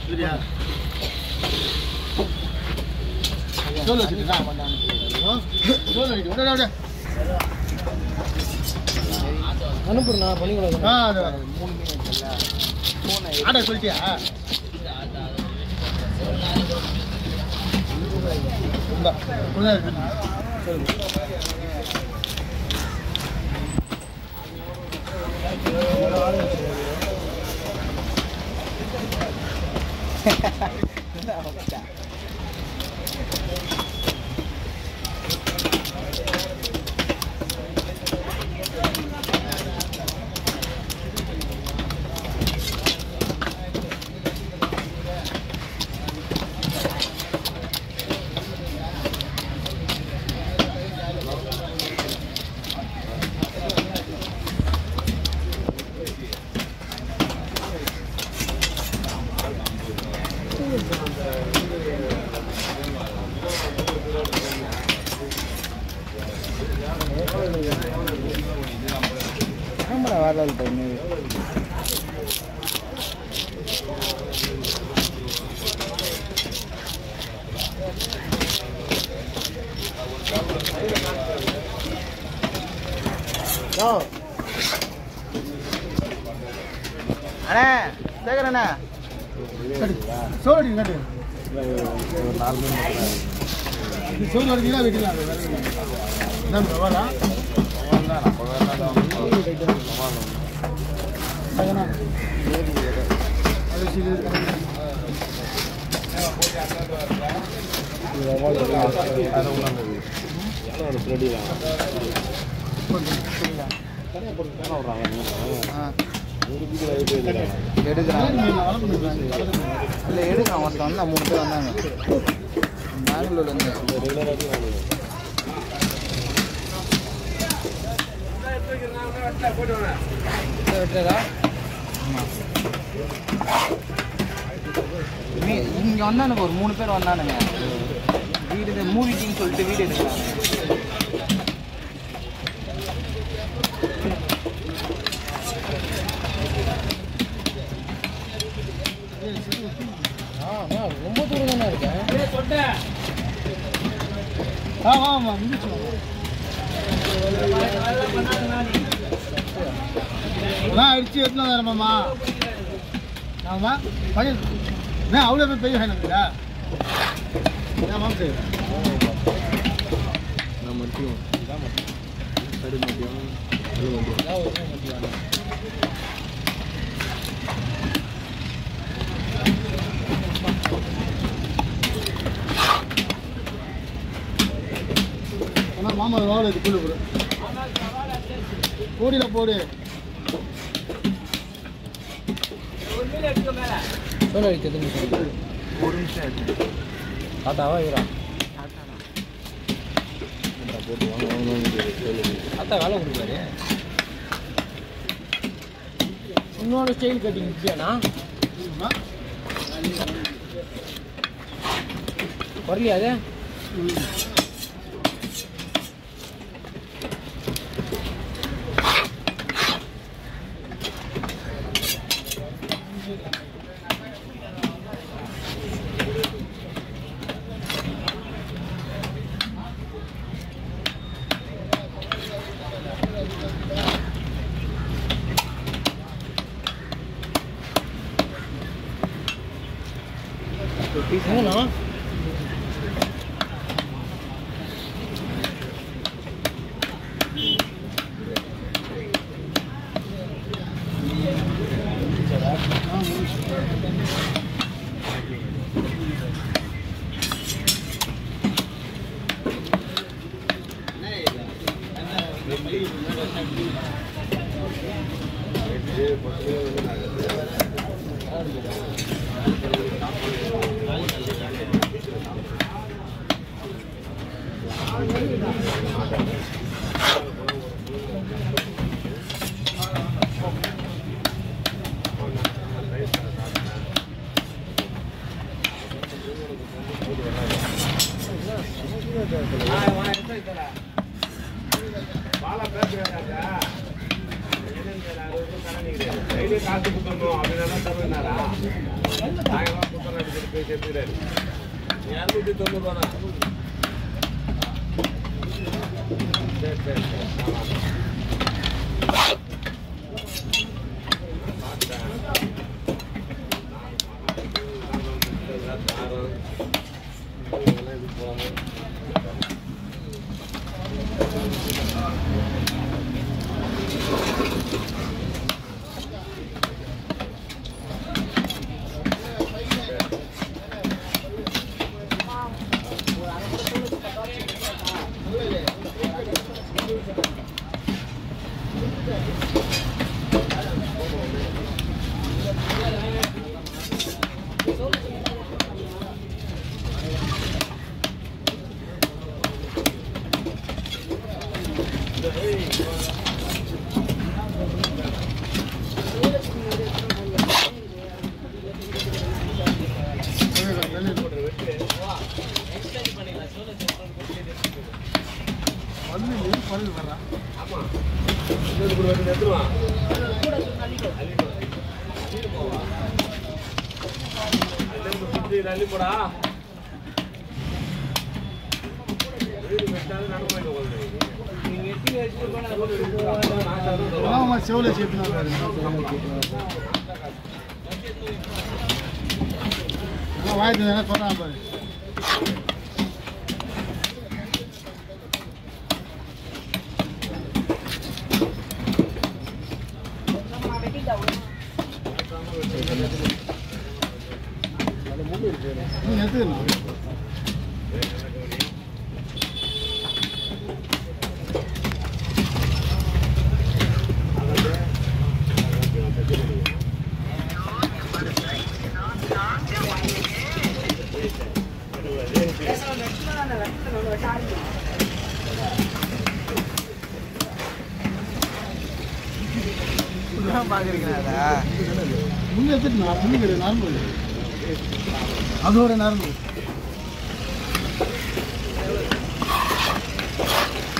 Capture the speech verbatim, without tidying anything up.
சரியா சோல வச்சிட்டா சோல வைக்க விட விட அனுப்புறா பண்ணி கொடுங்க. ஆ அது மூணு மீன் இருக்குல்ல போன் ஆர்டர் சொல்லிட்டியா இந்த குள்ள சரி கேமரா வரல பண்ணு. யோ அண்ணே சேகர் அண்ணே சோடி கட்டு ஒரு நாலு மீன் இது சோடி வரீங்களா வெட்டிலாம் என்ன வரா தான் நம்ம வேணா தான் அங்கனா அது சீல இது வாங்க அது உள்ளது யாரோ ஒரு ரெடி தான் சரிங்களா தனியா போட்டு தான வர்றாங்க. ஆ ஒரு கிலோ எடுக்குறாங்க எடுக்கறாங்க இல்ல எடுங்க ஒருத்தன் வந்தா மூணு பேர் வந்தாங்க பெங்களூர்ல இருந்து ரெகுலராக வாங்குவாங்க. வெட்டுறதா இங்க வந்தானுங்க ஒரு மூணு பேர் வந்தானுங்க வீடு மூவி கிங் சொல்லிட்டு வீடு எடுக்கிறாங்க. ரொம்ப தூரம் தானே இருக்கேன். ஆமா ஆமா முடிச்சு நான் அடிச்சு எத்தனை நேரமாம்மா ஆமா படி நான் அவ்வளோ போய் பெரிய வேணுங்களா ஆமாம் சரி நான் மத்தியம் சரி மத்தியம் மத்தியம் ஆனால் மாமா வாழை இது புல்லு போடு போடியில் போடு சொல்ல அடிக்கிறது ஒரு நிமிஷம் ஆச்சு. தாத்தாவா இவரா போட்டு வாங்க வாங்க தாத்தா வேலை கொடுக்குறாரு. இன்னொரு ஸ்டைல் கட்டிங் இப்படியாண்ணா வரலையா அது மூணா இரநூத்தி தொண்ணூறு ரூபா தான். சரி சரி சரி போடா செவல சேர்த்து வாய்த்து சொல்றான் பாரு. எடுத்துக்கணும் பாக்குறீங்களா முன்ன எடுத்துட்டு நான் முன்னு கிடையாது நார்மல் அதோட நார்மல்